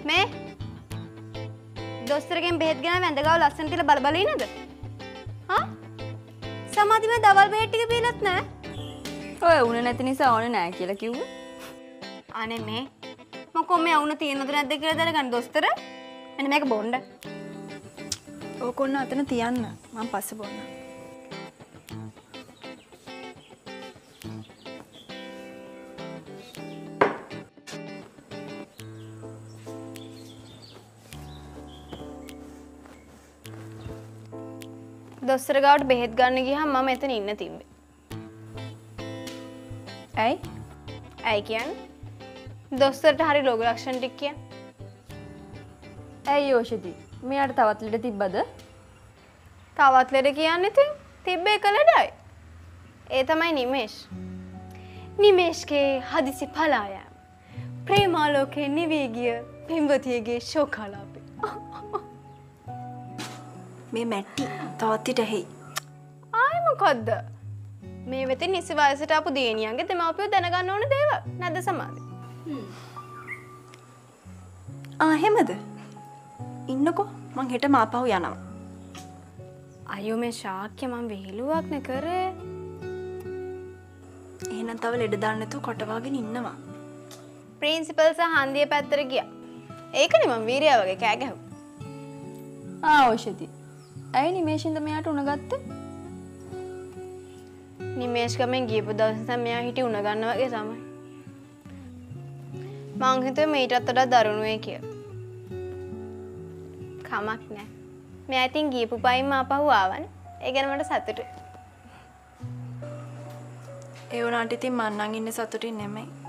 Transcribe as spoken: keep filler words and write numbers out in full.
මේ දොස්තරගෙන් බෙහෙත් ගෙන වැඳ ගාව ලස්සන තියලා බල බල ඉන්නද? හා? සමාධිමය දවල් බෙහෙත් ටික බීලත් නැහැ. ඔය උණ නැති නිසා ඕනේ නැහැ කියලා කිව්වා. අනේ මේ මොකෝ මේ වුණ තියෙනවද නැද්ද කියලා දැනගන්න දොස්තර. මෙන්න මේක බොන්න. ඕක ඔන්න අතන තියන්න. මම පස්සේ බොන්න. දොස්තර ගාවට බෙහෙත් ගන්න ගියහම මම එතන ඉන්න තිබ්බේ. ඇයි? ඇයි කියන්නේ? දොස්තරට හරි ලෝක ලක්ෂණ ටික කියන්න. ඇයි යෝෂිති? මෙයාට තවත් ලෙඩ තිබ්බද? තවත් ලෙඩ කියන්නේ ඉතින් තිබ්බේ එක ලෙඩයි. ඒ තමයි නිමේෂ්. නිමේෂ්ගේ හදිසි පලායම්. ප්‍රේමාලෝකේ නිවී ගිය පින්වතියගේ ශෝකාලාපේ. මේ මැට්ටි තවත් ඉත ඇහි. ආයි මොකද්ද? මේ වෙතින් නිසි වයසට ආපු දියණියන්ගේ දෙමාපියෝ දැනගන්න ඕන දේවල්. නැද්ද සමාධි? ආ එහෙමද? ඉන්නකෝ මං හෙට මාපහු යනවා. අයියෝ මේ ශාක්‍ය මං විහිළුවක් නේ කරේ. එහෙනම් තව ලෙඩ දාන්න නැතුව කොටවාගෙන ඉන්නවා. ප්‍රින්සිපල් සහ හන්දියේ පැත්තට ගියා. ඒකනේ මං වීරයා වගේ කෑ ගැහුවා. ආ ඕෂිති. ඇයි නිමේෂින්ද මෙයාට උණ ගත්තේ? නිමේෂ් ගමෙන් ගියපු දවසේ මෙයා හිටිය උණ ගන්න වගේ තමයි. මං හිතුවේ මීටත් වඩා දරුණු වෙයි කියලා. කමක් නැහැ. මෙයා ඉතින් ගියපු පයින්ම ආපහු ආවනේ. ඒ ගැන මට සතුටුයි. ඒ වුණාට ඉතින් මං නම් ඉන්නේ සතුටින් නෙමෙයි.